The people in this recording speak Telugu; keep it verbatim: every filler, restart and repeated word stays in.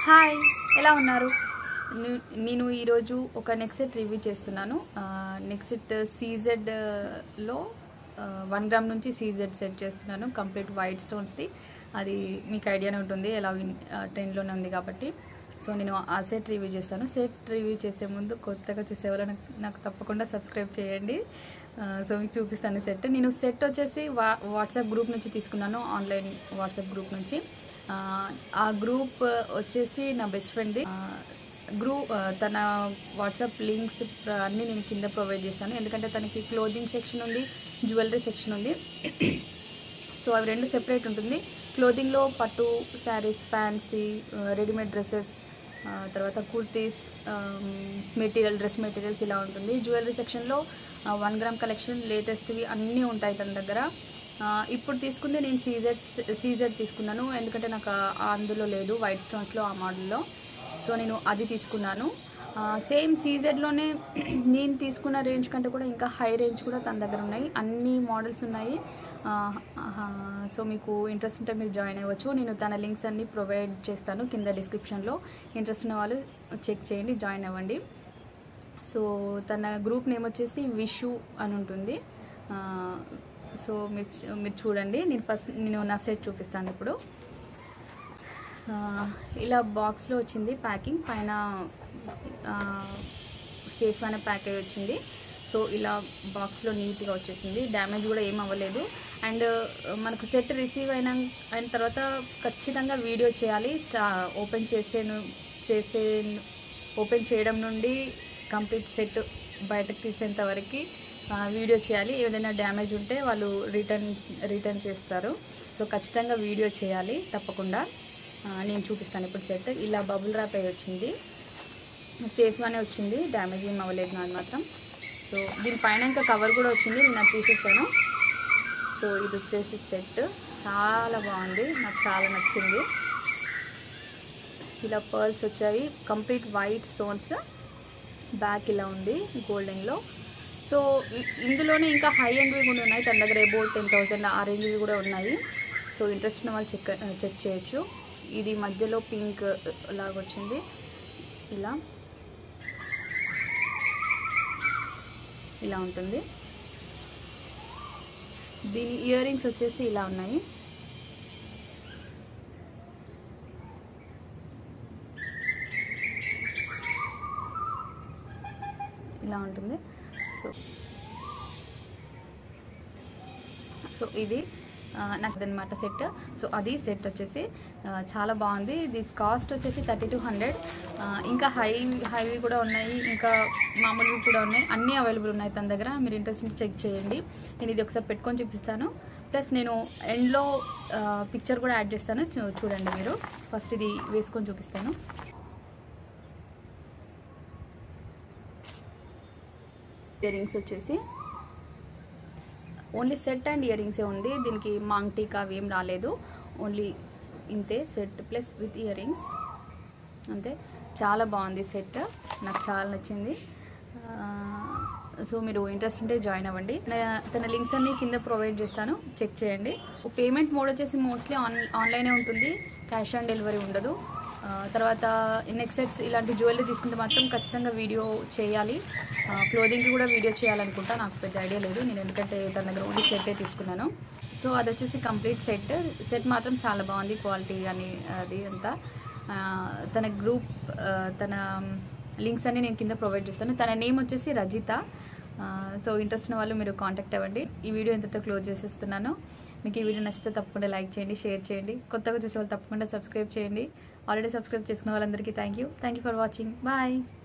హాయ్, ఎలా ఉన్నారు? నేను ఈరోజు ఒక నెక్ సెట్ రివ్యూ చేస్తున్నాను. నెక్ సెట్ సీజెడ్లో వన్ గ్రామ్ నుంచి సీజెడ్ సెట్ చేస్తున్నాను. కంప్లీట్ వైట్ స్టోన్స్ది. అది మీకు ఐడియానే ఉంటుంది, ఎలా ట్రెండ్లోనే ఉంది కాబట్టి. సో నేను ఆ సెట్ రివ్యూ చేస్తాను. సెట్ రివ్యూ చేసే ముందు కొత్తగా చూసేవాళ్ళు నాకు నాకు తప్పకుండా సబ్స్క్రైబ్ చేయండి. సో మీకు చూపిస్తాను సెట్. నేను సెట్ వచ్చేసి వా వాట్సాప్ గ్రూప్ నుంచి తీసుకున్నాను, ఆన్లైన్ వాట్సాప్ గ్రూప్ నుంచి. ఆ గ్రూప్ వచ్చేసి నా బెస్ట్ ఫ్రెండ్ది. గ్రూప్ తన వాట్సాప్ లింక్స్ అన్నీ నేను కింద ప్రొవైడ్ చేస్తాను, ఎందుకంటే తనకి క్లోదింగ్ సెక్షన్ ఉంది, జ్యువెలరీ సెక్షన్ ఉంది. సో అవి రెండు సెపరేట్ ఉంటుంది. క్లోదింగ్లో పట్టు శారీస్, ఫ్యాన్సీ, రెడీమేడ్ డ్రెస్సెస్, తర్వాత కుర్తీస్, మెటీరియల్, డ్రెస్ మెటీరియల్స్ ఇలా ఉంటుంది. జ్యువెలరీ సెక్షన్లో వన్ గ్రామ్ కలెక్షన్, లేటెస్ట్వి అన్నీ ఉంటాయి తన దగ్గర. ఇప్పుడు తీసుకుంది నేను సీజెడ్ సీజెడ్ తీసుకున్నాను, ఎందుకంటే నాకు అందులో లేదు, వైట్ స్టోన్స్లో ఆ మోడల్లో. సో నేను అది తీసుకున్నాను. సేమ్ సీజెడ్లోనే నేను తీసుకున్న రేంజ్ కంటే కూడా ఇంకా హై రేంజ్ కూడా తన దగ్గర ఉన్నాయి, అన్ని మోడల్స్ ఉన్నాయి. సో మీకు ఇంట్రెస్ట్ ఉంటే మీరు జాయిన్ అవ్వచ్చు. నేను తన లింక్స్ అన్నీ ప్రొవైడ్ చేస్తాను కింద డిస్క్రిప్షన్లో. ఇంట్రెస్ట్ ఉన్న వాళ్ళు చెక్ చేయండి, జాయిన్ అవ్వండి. సో తన గ్రూప్ నేమ్ వచ్చేసి విషు అని ఉంటుంది. సో మీరు మీరు చూడండి. నేను ఫస్ట్ నేను నా సెట్ చూపిస్తాను ఇప్పుడు. ఇలా బాక్స్లో వచ్చింది ప్యాకింగ్, పైన సేఫ్ అనే ప్యాకేజ్ వచ్చింది. సో ఇలా బాక్స్లో నీట్గా వచ్చేసింది, డ్యామేజ్ కూడా ఏం అవ్వలేదు. అండ్ మనకు సెట్ రిసీవ్ అయిన అయిన తర్వాత ఖచ్చితంగా వీడియో చేయాలి. స్టా ఓపెన్ చేసే చేసే ఓపెన్ చేయడం నుండి కంప్లీట్ సెట్ బయటకు తీసేంత వరకు వీడియో చేయాలి. ఏదైనా డ్యామేజ్ ఉంటే వాళ్ళు రిటర్న్ రిటర్న్ చేస్తారు. సో ఖచ్చితంగా వీడియో చేయాలి తప్పకుండా. నేను చూపిస్తాను ఇప్పుడు సెట్. ఇలా బబుల్ ర్యాప్ అయ్యి వచ్చింది, సేఫ్గానే వచ్చింది, డ్యామేజ్ ఏం అవ్వలేదు నాది మాత్రం. సో దీనిపైన ఇంకా కవర్ కూడా వచ్చింది, నేను అది తీసేసాను. సో ఇది వచ్చేసి సెట్ చాలా బాగుంది, నాకు చాలా నచ్చింది. ఇలా పర్ల్స్ వచ్చాయి, కంప్లీట్ వైట్ స్టోన్స్, బ్యాక్ ఇలా ఉంది గోల్డెన్లో. సో ఇందులోనే ఇంకా హై ఎండ్వి కూడా ఉన్నాయి తన దగ్గర, అబౌట్ టెన్ థౌజండ్ ఆ రేంజ్వి కూడా ఉన్నాయి. సో ఇంట్రెస్ట్ ఉన్న వాళ్ళు చెక్ చెక్ చేయొచ్చు. ఇది మధ్యలో పింక్ లాగా వచ్చింది, ఇలా ఇలా ఉంటుంది. దీని ఇయర్ రింగ్స్ వచ్చేసి ఇలా ఉన్నాయి. ఇలా ఉంటుంది. సో సో ఇది నాకు అదనమాట సెట్. సో అది సెట్ వచ్చేసి చాలా బాగుంది. ఇది కాస్ట్ వచ్చేసి థర్టీ టూ హండ్రెడ్. ఇంకా హై హైవి కూడా ఉన్నాయి, ఇంకా మామూలువి కూడా ఉన్నాయి, అన్నీ అవైలబుల్ ఉన్నాయి తన దగ్గర. మీరు ఇంట్రెస్ట్ ఉంటే చెక్ చేయండి. నేను ఇది ఒకసారి పెట్టుకొని చూపిస్తాను, ప్లస్ నేను ఎండ్లో పిక్చర్ కూడా యాడ్ చేస్తాను, చూడండి మీరు. ఫస్ట్ ఇది వేసుకొని చూపిస్తాను. ఇయర్ రింగ్స్ వచ్చేసి ఓన్లీ సెట్ అండ్ ఇయర్ రింగ్సే ఉంది, దీనికి మాంగ్ టీకా అవి ఏం రాలేదు, ఓన్లీ ఇంతే set plus with earrings అంతే. చాలా బాగుంది సెట్, నాకు చాలా నచ్చింది. సో మీరు ఇంట్రెస్ట్ ఉంటే జాయిన్ అవ్వండి. తన లింక్స్ అన్నీ కింద ప్రొవైడ్ చేస్తాను, చెక్ చేయండి. పేమెంట్ మోడ్ వచ్చేసి మోస్ట్లీ ఆన్ ఆన్లైనే ఉంటుంది, క్యాష్ ఆన్ డెలివరీ ఉండదు. తర్వాత నెక్ సెట్స్ ఇలాంటి జ్యువెలరీ తీసుకుంటే మాత్రం ఖచ్చితంగా వీడియో చేయాలి. క్లోదింగ్కి కూడా వీడియో చేయాలనుకుంటా, నాకు పెద్ద ఐడియా లేదు నేను, ఎందుకంటే తన దగ్గర ఓన్లీ సెట్టే తీసుకున్నాను. సో అది వచ్చేసి కంప్లీట్ సెట్. సెట్ మాత్రం చాలా బాగుంది, క్వాలిటీ కానీ అది అంతా. తన గ్రూప్ తన లింక్స్ అన్నీ నేను కింద ప్రొవైడ్ చేస్తాను. తన నేమ్ వచ్చేసి రజిత. సో ఇంట్రెస్ట్ ఉన్న వాళ్ళు మీరు కాంటాక్ట్ అవ్వండి. ఈ వీడియో ఇంతతో క్లోజ్ చేసేస్తున్నాను. మీకు ఈ వీడియో నచ్చితే తప్పకుండా లైక్ చేయండి, షేర్ చేయండి. కొత్తగా చూసే వాళ్ళు తప్పకుండా సబ్స్క్రైబ్ చేయండి. ఆల్రెడీ సబ్స్క్రైబ్ చేసుకున్న వాళ్ళందరికీ thank you thank you for watching. Bye.